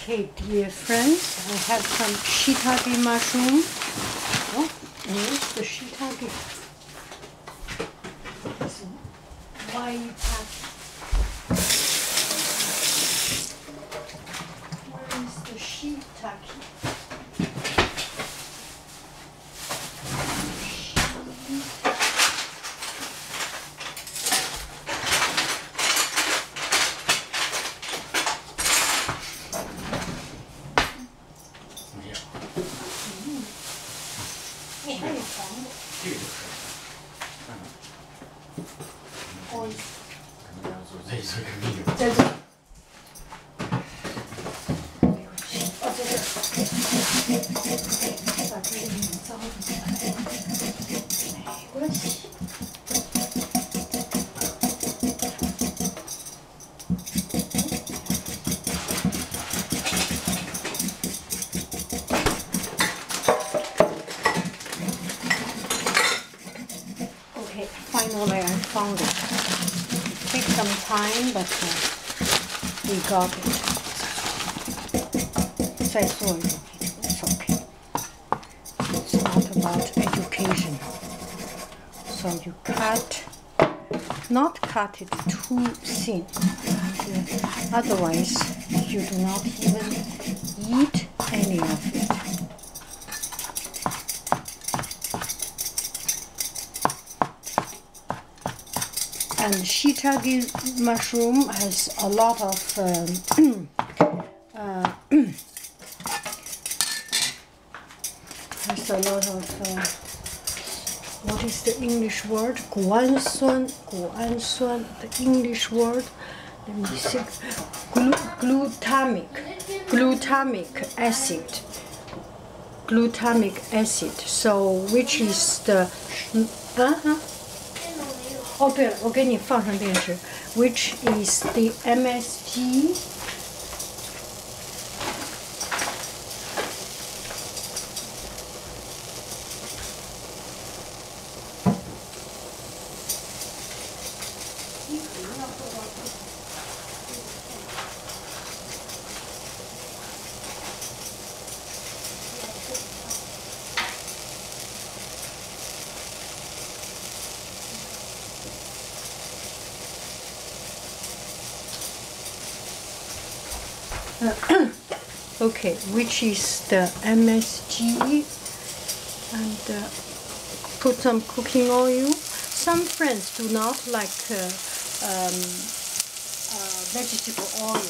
Okay, dear friends, I have some shiitake mushroom. Oh, here's the shiitake. It's a white packet. Where is the shiitake?在这，哦，在这，把这个很糟的，没关系。Okay, finally I found it. It took some time, but we got it. 再做一遍 It's okay. It's not about education. So you not cut it too thin. Otherwise, you do not even eat any of it. And shiitake mushroom has a lot of what is the English word? 谷氨酸, the English word. Let me see. Glutamic acid. So which is the哦，对了，我给你放上电池 ，which is the MSG. Okay, which is the MSG, and put some cooking oil. Some friends do not like vegetable oil.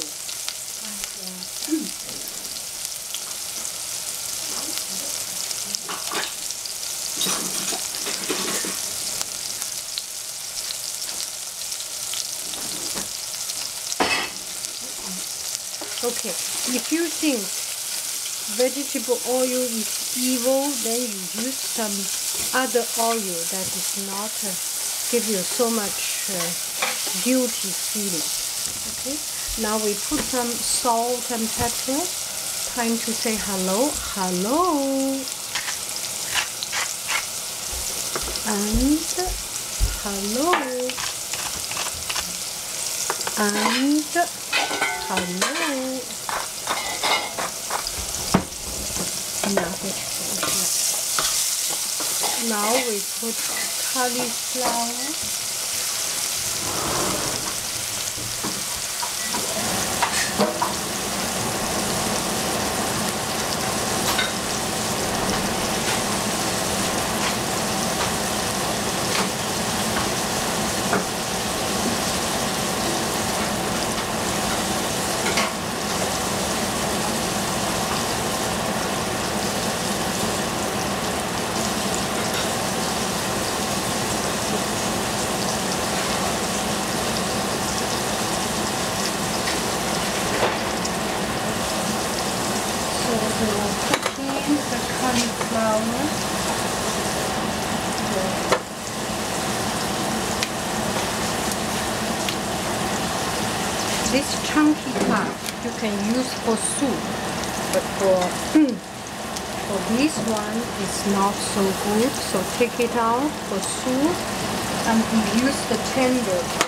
Okay, if you think vegetable oil is evil, then you use some other oil that is not give you so much guilty feeling. Okay, now we put some salt and pepper. Time to say hello, hello, and hello, and hello. Now we put cauliflower. The cauliflower. This chunky part you can use for soup, but for this one it's not so good. So take it out for soup, and we use the tender.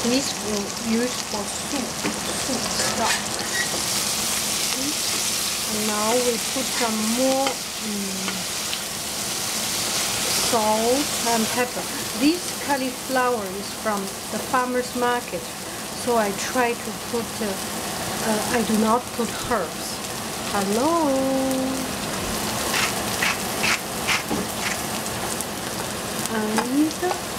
This will use for soup stock. And now we put some more salt and pepper. This cauliflower is from the farmer's market, so I try to put, I do not put herbs. Hello! And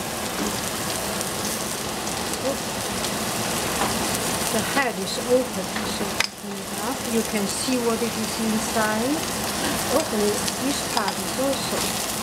the head is open, so you can see what it is inside. Oh, this part is also.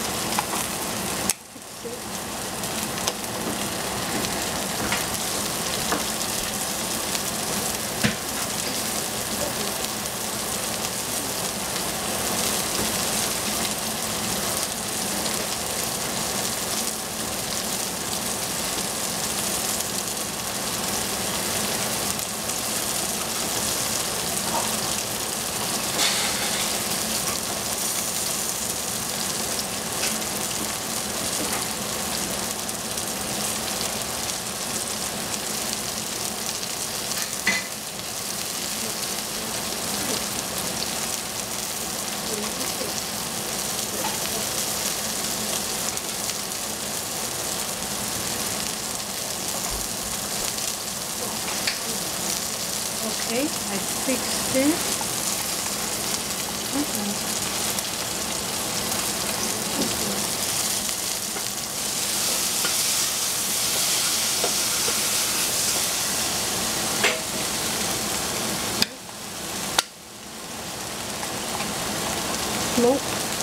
Okay, I fixed it. Nope.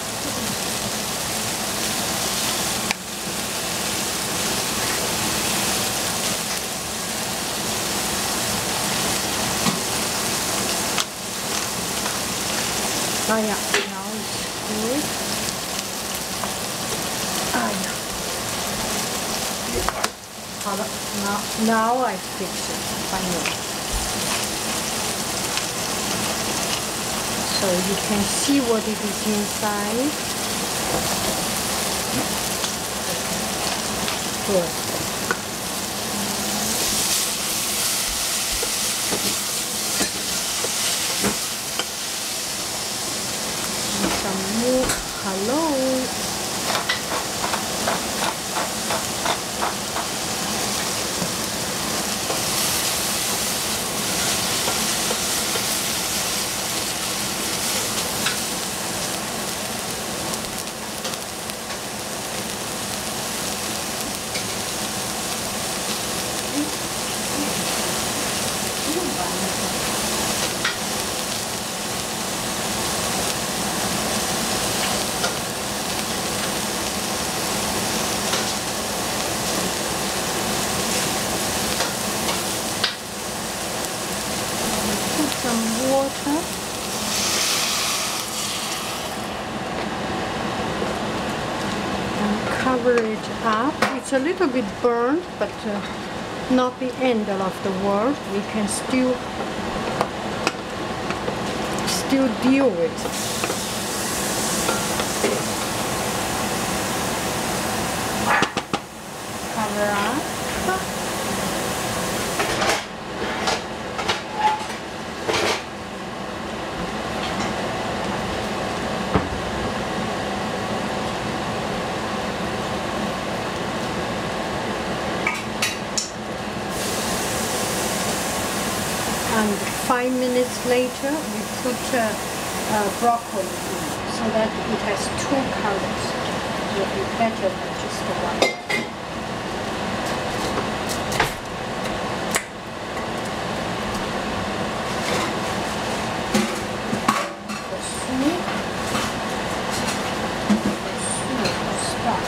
Oh yeah, now it's good. Ah yeah. Now I fix it finally. So you can see what it is inside. Good. Some more. Hello. Some water and cover it up. It's a little bit burnt, but not the end of the world. We can still deal with it. Cover up. And 5 minutes later, we put broccoli in, so that it has two colors. It will be better than just the one. The soup stock.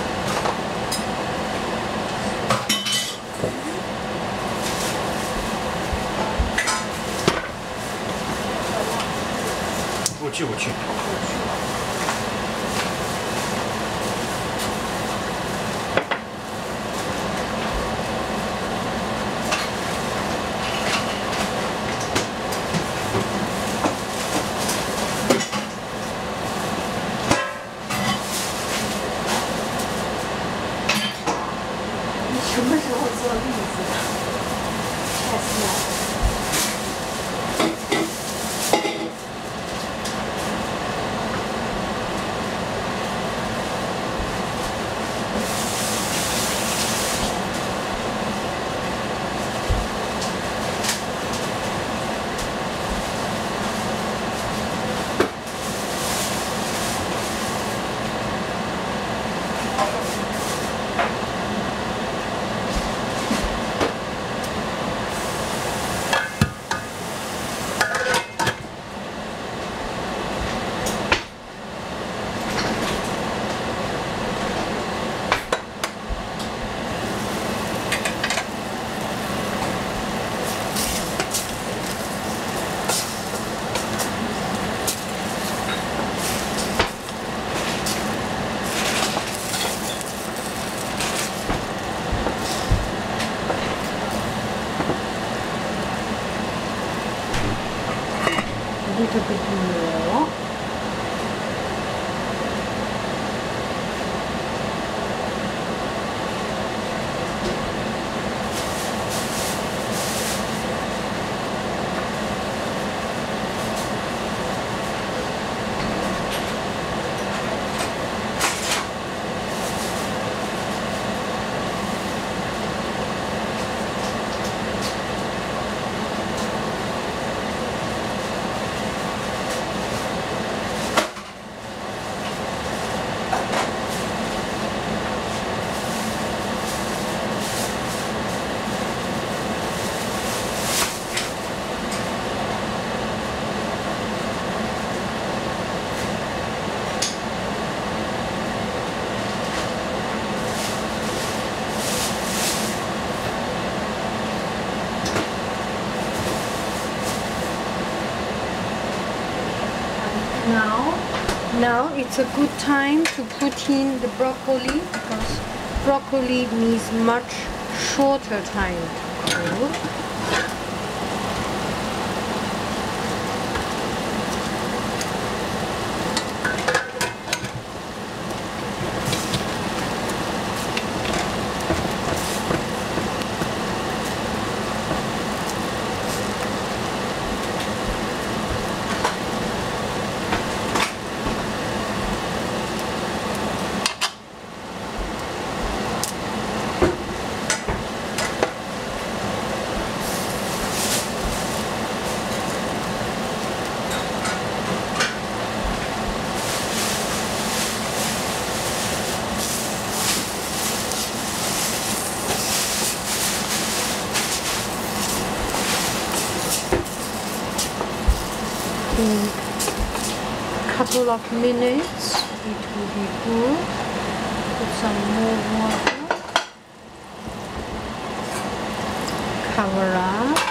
我去。 你什么时候做栗子？ little bit more. Now it's a good time to put in the broccoli, because broccoli needs much shorter time to cook. In a couple of minutes it will be good. Put some more water, cover up.